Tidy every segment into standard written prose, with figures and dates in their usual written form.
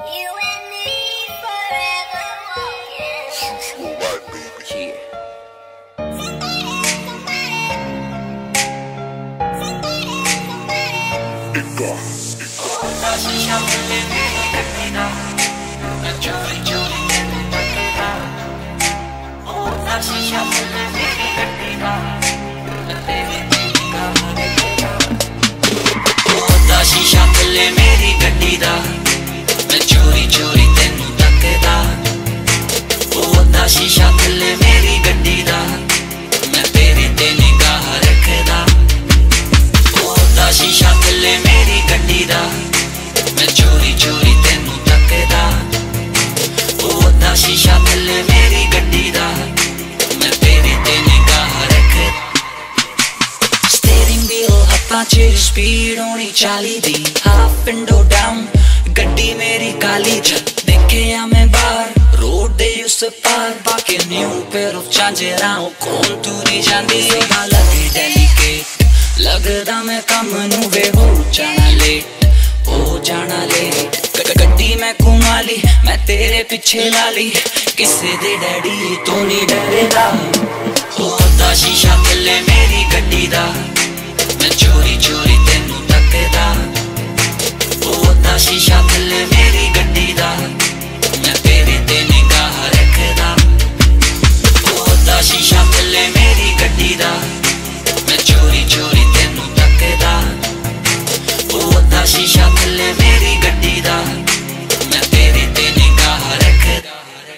You and me forever walking. Right, baby. Yeah. शीशा थल्ले मेरी गड्डी दा मैं चोरी चोरी तेनू तकदा ओदा शीशा थल्ले मेरी गड्डी दा मैं तेरे ते निगाह रखदा ओदा शीशा थल्ले मेरी गड्डी दा मैं चोरी चोरी तेनू तकदा ओदा शीशा थल्ले मेरी गड्डी दा मैं तेरे ते निगाह रखदा स्टीयरिंग व्हील हत्थां च स्पीड होनी 40 दी हाफ विंडो डाउन गड्डी मेरी काली च देखे आ मैं बाहर रोड दे उस पार बाकी न्यू पेयर ऑफ झांझरां कौन तुरी जांदी लगे डेलीकेट लगदा मैं कम नू वे हो जाना लेट गड्डी मैं घुमा ली मैं तेरे पिछे ला ली किसे दे डैडी तू नहीं डरेदा ओदा शीशा थल्ले मेरी गड्डी दा मैं चोरी चोरी तेनू तकदा ओदा शीशा थल्ले मेरी गड्डी दा मैं तेरे ते निगाह रखदा ओदा शीशा थल्ले मेरी गड्डी दा मैं चोरी चोरी तेनू तकदा ओदा शीशा थल्ले मेरी गड्डी दा मैं तेरे ते निगाह रखदा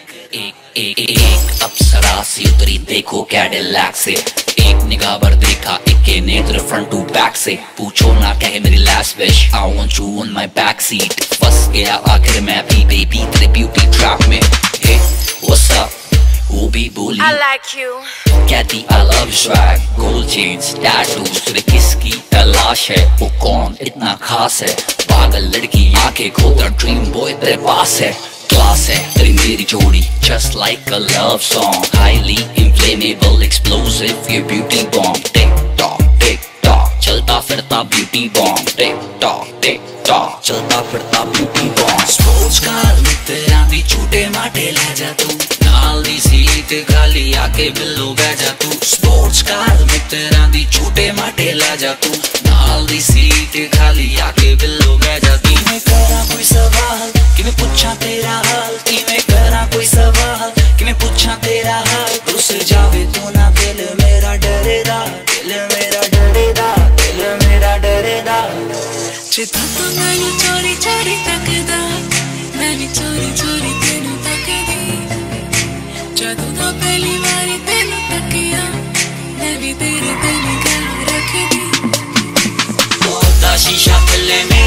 एक अप्सरा सी उतरी देखो कैडिलैक से एक निगाह भर देखा एक के नेत्र फ्रंट टू बैक से पूछो ना कहे मेरी last wish I want you on my back seat फंस गया आखिर मैं भी बेबी तेरे ब्यूटी ट्रैप में हे व्हाट्स अप वो भी बोली I like you कहती I love you swag gold chains tattoos तुझे किसकी तलाश है वो कौन इतना खास है पागल लड़की आंखें खोलकर ड्रीम बॉय तेरे पास है क्लास है तेरी मेरी जोड़ी just like a love song highly inflammable explosive your beauty bomb tick tock चलता फिरता beauty bomb tick tock चलता फिरता beauty bomb स्पोर्ट्स कार में तेरा भी छोटे माटे ले जा तू नाल दी सीट खाली आके बिल्लो बह जा तू स्पोर्ट्स कार में तेरा भी छोटे माटे ले जा तू नाल दी सीट खाली आके बिल्लो बह जा तू मैं करा कोई सवाल कि मैं पूछा तेरा हाल कि मैं करा कोई सवाल कि मैं पूछा तेरा हाल रुस जावे तू ना दिल मेरा डरेदा दिल मेरा डरेदा दिल मेरा डरेदा चिता तो मैंने चोरी चोरी तकदा मैंने चोरी चोरी तेनू तकदी जदों दा पहली बारी तेनू तकिया मैं भी तेरे ते निगाह रखदी ओदा शीशा थल्ले